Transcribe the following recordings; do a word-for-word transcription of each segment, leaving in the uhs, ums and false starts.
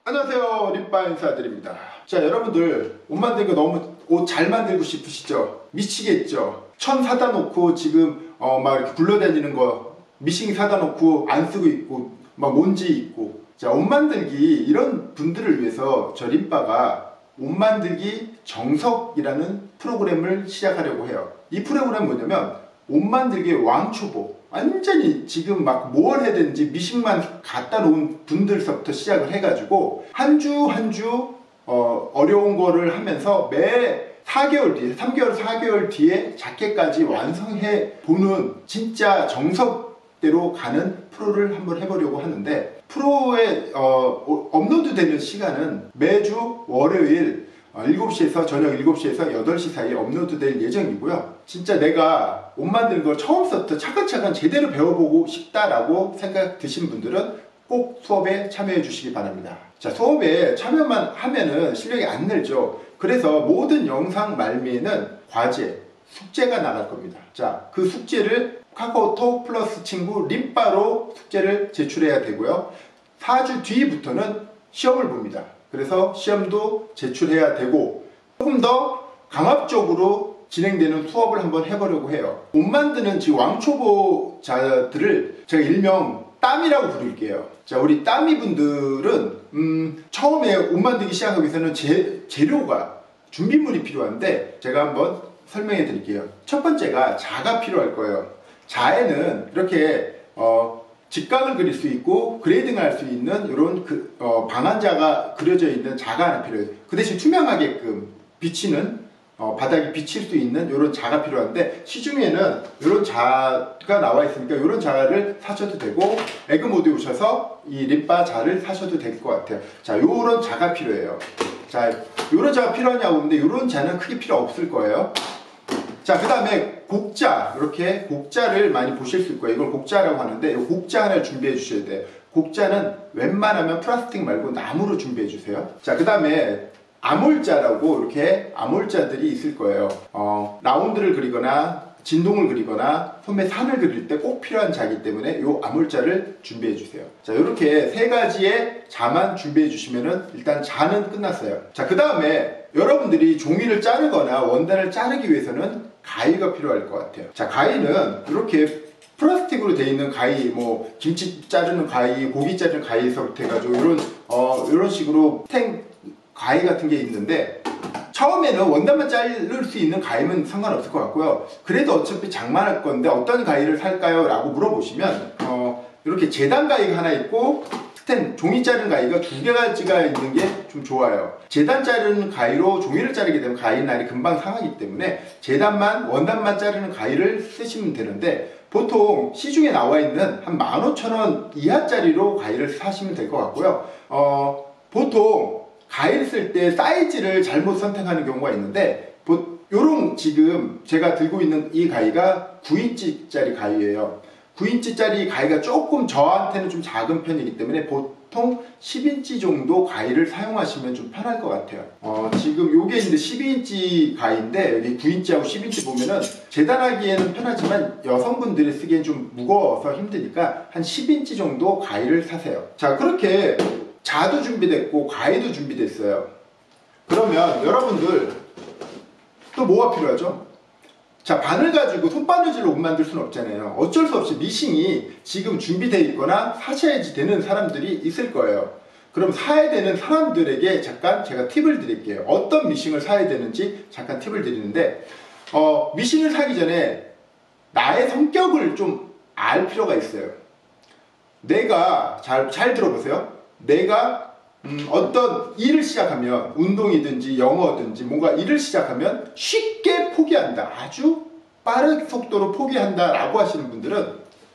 안녕하세요, 립바 인사드립니다. 자, 여러분들 옷 만들기 너무 옷 잘 만들고 싶으시죠? 미치겠죠? 천 사다 놓고 지금 어 막 이렇게 굴러다니는 거 미싱 사다 놓고 안 쓰고 있고 막 먼지 있고. 자, 옷 만들기 이런 분들을 위해서 저 립바가 옷 만들기 정석이라는 프로그램을 시작하려고 해요. 이 프로그램은 뭐냐면 옷 만들기 왕초보, 완전히 지금 막 뭘 해야 되는지 미싱만 갖다 놓은 분들서부터 시작을 해가지고 한 주 한 주 어, 어려운 거를 하면서 매 사 개월 뒤에, 삼 개월, 사 개월 뒤에 자켓까지 완성해 보는 진짜 정석대로 가는 프로를 한번 해보려고 하는데, 프로에 어, 업로드 되는 시간은 매주 월요일 일곱 시에서 저녁 일곱 시에서 여덟 시 사이에 업로드 될 예정이고요. 진짜 내가 옷 만드는 걸 처음부터 차근차근 제대로 배워보고 싶다라고 생각 드신 분들은 꼭 수업에 참여해 주시기 바랍니다. 자, 수업에 참여만 하면은 실력이 안 늘죠. 그래서 모든 영상 말미에는 과제, 숙제가 나갈 겁니다. 자, 그 숙제를 카카오톡 플러스 친구 립바로 숙제를 제출해야 되고요. 사 주 뒤부터는 시험을 봅니다. 그래서 시험도 제출해야 되고 조금 더 강압적으로 진행되는 수업을 한번 해보려고 해요. 옷 만드는 지금 왕초보자들을 제가 일명 땀이라고 부를게요. 자, 우리 땀이 분들은 음, 처음에 옷 만들기 시작하기 위해서는 재, 재료가 준비물이 필요한데 제가 한번 설명해 드릴게요. 첫 번째가 자가 필요할 거예요. 자에는 이렇게 어, 직각을 그릴 수 있고 그레이딩을 할 수 있는 이런 그, 어, 방한자가 그려져 있는 자가 하나 필요해요. 그 대신 투명하게끔 비치는 어, 바닥이 비칠 수 있는 이런 자가 필요한데, 시중에는 이런 자가 나와 있으니까 이런 자를 사셔도 되고 에그모드에 오셔서 이 립바 자를 사셔도 될 것 같아요. 자, 요런 자가 필요해요. 자, 요런 자가 필요하냐고 하는데 요런 자는 크게 필요 없을 거예요. 자, 그 다음에 곡자, 이렇게 곡자를 많이 보실 수 있고요. 이걸 곡자라고 하는데 이 곡자 하나를 준비해 주셔야 돼요. 곡자는 웬만하면 플라스틱 말고 나무로 준비해 주세요. 자, 그 다음에 아몰자라고 이렇게 아몰자들이 있을 거예요. 어, 라운드를 그리거나 진동을 그리거나 소매 산을 그릴 때 꼭 필요한 자이기 때문에 이 아몰자를 준비해 주세요. 자, 이렇게 세 가지의 자만 준비해 주시면은 일단 자는 끝났어요. 자, 그 다음에 여러분들이 종이를 자르거나 원단을 자르기 위해서는 가위가 필요할 것 같아요. 자, 가위는 이렇게 플라스틱으로 되어 있는 가위, 뭐 김치 자르는 가위, 고기 자르는 가위에서부터 해가지고 이런 어 이런 식으로 탱 가위 같은 게 있는데, 처음에는 원단만 자를 수 있는 가위면 상관없을 것 같고요. 그래도 어차피 장만할 건데 어떤 가위를 살까요? 라고 물어보시면 어 이렇게 재단 가위가 하나 있고 스텐, 종이 자르는 가위가 두 개가지가 있는 게 좀 좋아요. 재단 자르는 가위로 종이를 자르게 되면 가위 날이 금방 상하기 때문에 재단만, 원단만 자르는 가위를 쓰시면 되는데, 보통 시중에 나와 있는 한 만 오천 원 이하짜리로 가위를 사시면 될 것 같고요. 어, 보통 가위를 쓸 때 사이즈를 잘못 선택하는 경우가 있는데, 요런 지금 제가 들고 있는 이 가위가 구 인치짜리 가위예요. 구 인치짜리 가위가 조금 저한테는 좀 작은 편이기 때문에 보통 십 인치 정도 가위를 사용하시면 좀 편할 것 같아요. 어, 지금 요게 이제 십이 인치 가위인데 여기 구 인치하고 십 인치 보면은 재단하기에는 편하지만 여성분들이 쓰기엔 좀 무거워서 힘드니까 한 십 인치 정도 가위를 사세요. 자, 그렇게 자도 준비됐고 가위도 준비됐어요. 그러면 여러분들 또 뭐가 필요하죠? 자, 바늘 가지고 손바느질로 옷 만들 수는 없잖아요. 어쩔 수 없이 미싱이 지금 준비되어 있거나 사셔야지 되는 사람들이 있을 거예요. 그럼 사야 되는 사람들에게 잠깐 제가 팁을 드릴게요. 어떤 미싱을 사야 되는지 잠깐 팁을 드리는데, 어, 미싱을 사기 전에 나의 성격을 좀 알 필요가 있어요. 내가 잘, 잘 들어보세요. 내가 음, 어떤 일을 시작하면, 운동이든지 영어든지 뭔가 일을 시작하면 쉽게 포기한다, 아주 빠른 속도로 포기한다 라고 하시는 분들은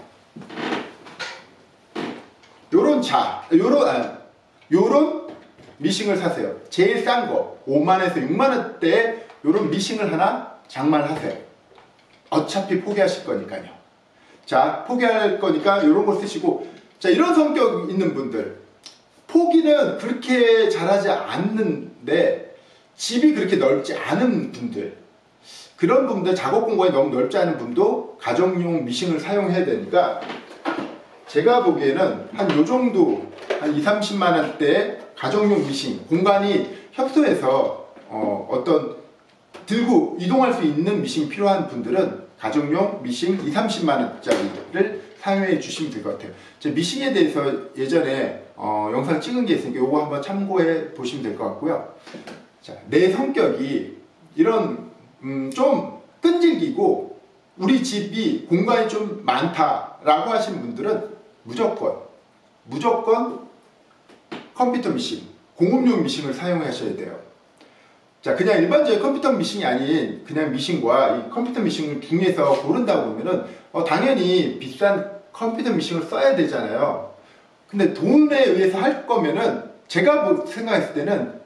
요런 자, 요런, 아, 요런 미싱을 사세요. 제일 싼 거 오만 원에서 육만 원대에 요런 미싱을 하나 장만을 하세요. 어차피 포기하실 거니까요. 자, 포기할 거니까 요런 거 쓰시고, 자, 이런 성격 있는 분들, 포기는 그렇게 잘하지 않는데 집이 그렇게 넓지 않은 분들, 그런 분들, 작업 공간이 너무 넓지 않은 분도 가정용 미싱을 사용해야 되니까 제가 보기에는 한 요 정도 한 이삼십만 원대 가정용 미싱, 공간이 협소해서 어, 어떤 들고 이동할 수 있는 미싱이 필요한 분들은 가정용 미싱 이삼십만 원짜리를 사용해 주시면 될 것 같아요. 제 미싱에 대해서 예전에 어, 영상 찍은 게 있으니까 이거 한번 참고해 보시면 될 것 같고요. 자, 내 성격이 이런 음, 좀 끈질기고 우리 집이 공간이 좀 많다라고 하시는 분들은 무조건 무조건 컴퓨터 미싱, 공업용 미싱을 사용하셔야 돼요. 자, 그냥 일반적인 컴퓨터 미싱이 아닌 그냥 미싱과 이 컴퓨터 미싱을 중에서 고른다고 보면은 어, 당연히 비싼 컴퓨터 미싱을 써야 되잖아요. 근데 돈에 의해서 할 거면은 제가 생각했을 때는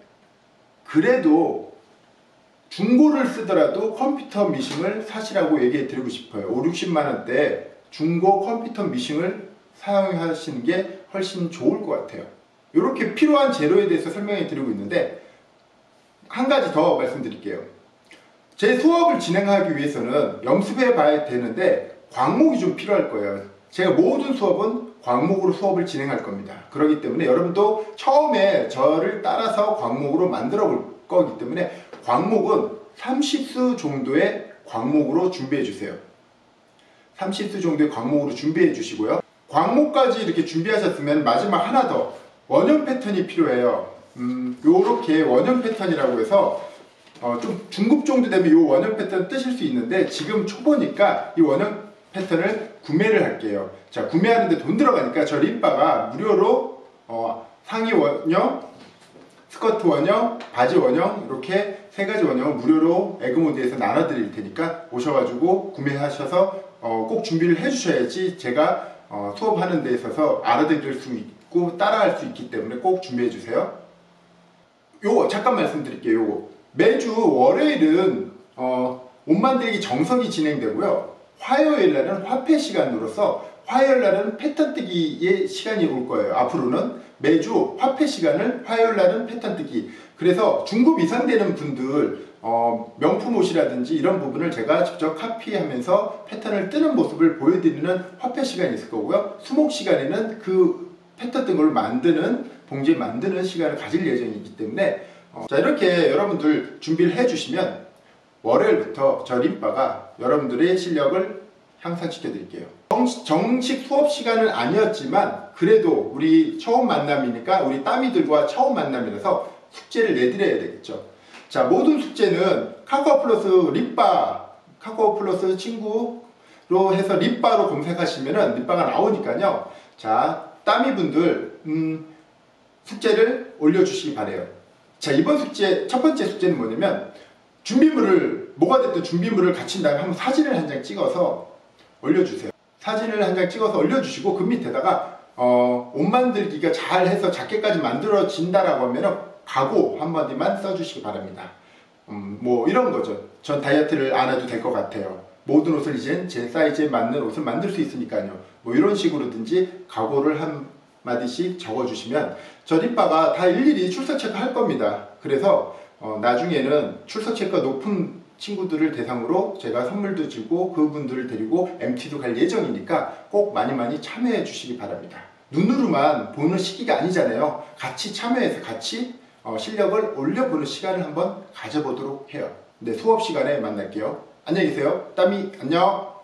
그래도 중고를 쓰더라도 컴퓨터 미싱을 사시라고 얘기해 드리고 싶어요. 오십, 육십만 원대 중고 컴퓨터 미싱을 사용하시는 게 훨씬 좋을 것 같아요. 이렇게 필요한 재료에 대해서 설명해 드리고 있는데 한 가지 더 말씀드릴게요. 제 수업을 진행하기 위해서는 연습해 봐야 되는데 광목이 좀 필요할 거예요. 제가 모든 수업은 광목으로 수업을 진행할 겁니다. 그렇기 때문에 여러분도 처음에 저를 따라서 광목으로 만들어 볼 거기 때문에 광목은 삼십 수 정도의 광목으로 준비해 주세요. 삼십 수 정도의 광목으로 준비해 주시고요. 광목까지 이렇게 준비하셨으면 마지막 하나 더 원형 패턴이 필요해요. 음, 요렇게 원형 패턴이라고 해서 어, 좀 중급 정도 되면 이 원형 패턴 뜨실 수 있는데 지금 초보니까 이 원형 패턴을 구매를 할게요. 자, 구매하는데 돈 들어가니까 저 립바가 무료로 어, 상의 원형, 스커트 원형, 바지 원형 이렇게 세 가지 원형을 무료로 에그모드에서 나눠 드릴 테니까 오셔가지고 구매하셔서 어, 꼭 준비를 해 주셔야지 제가 어, 수업하는 데 있어서 알아들을 수 있고 따라할 수 있기 때문에 꼭 준비해 주세요. 요거 잠깐 말씀드릴게요. 요거 매주 월요일은 어, 옷 만들기 정석이 진행되고요. 화요일 날은 화폐 시간으로서 화요일 날은 패턴 뜨기의 시간이 올 거예요. 앞으로는 매주 화폐 시간을 화요일 날은 패턴 뜨기. 그래서 중급 이상 되는 분들 어, 명품 옷이라든지 이런 부분을 제가 직접 카피하면서 패턴을 뜨는 모습을 보여드리는 화폐 시간이 있을 거고요. 수목 시간에는 그 패턴 뜬 걸 만드는 봉지 만드는 시간을 가질 예정이기 때문에 어, 자, 이렇게 여러분들 준비를 해주시면 월요일부터 저 립바가 여러분들의 실력을 향상시켜 드릴게요. 정식, 정식 수업 시간은 아니었지만 그래도 우리 처음 만남이니까 우리 따미들과 처음 만남이라서 숙제를 내드려야 되겠죠. 자, 모든 숙제는 카카오 플러스 립바, 카카오 플러스 친구로 해서 립바로 검색하시면은 립바가 나오니까요. 자, 따미분들 음, 숙제를 올려주시기 바래요. 자, 이번 숙제 첫 번째 숙제는 뭐냐면 준비물을 뭐가 됐든 준비물을 갖춘 다음에 한번 사진을 한 장 찍어서 올려주세요. 사진을 한 장 찍어서 올려주시고 그 밑에다가 어, 옷 만들기가 잘 해서 자켓까지 만들어진다라고 하면은 각오 한마디만 써주시기 바랍니다. 음, 뭐 이런 거죠. 전 다이어트를 안 해도 될 것 같아요. 모든 옷을 이젠 제 사이즈에 맞는 옷을 만들 수 있으니까요. 뭐 이런 식으로든지 각오를 한 마디씩 적어주시면 저 립바가 다 일일이 출석 체크할 겁니다. 그래서 어, 나중에는 출석 체크가 높은 친구들을 대상으로 제가 선물도 주고 그분들을 데리고 엠티도 갈 예정이니까 꼭 많이 많이 참여해 주시기 바랍니다. 눈으로만 보는 시기가 아니잖아요. 같이 참여해서 같이 어, 실력을 올려보는 시간을 한번 가져보도록 해요. 네, 수업 시간에 만날게요. 안녕히 계세요. 따미 안녕.